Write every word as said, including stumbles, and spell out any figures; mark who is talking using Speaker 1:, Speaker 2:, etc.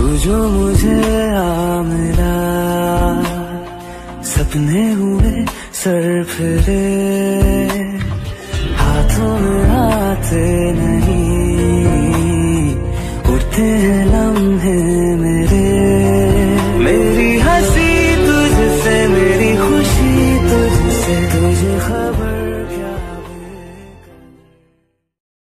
Speaker 1: जो मुझे आ मिला, सपने हुए सर फिरे, हाथों में आते नहीं